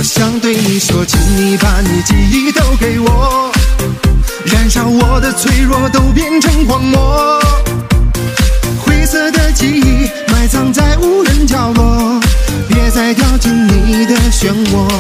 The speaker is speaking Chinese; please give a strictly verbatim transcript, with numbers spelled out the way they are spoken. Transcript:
我想对你说，请你把你记忆都给我，燃烧我的脆弱都变成荒漠。灰色的记忆埋藏在无人角落，别再掉进你的漩涡。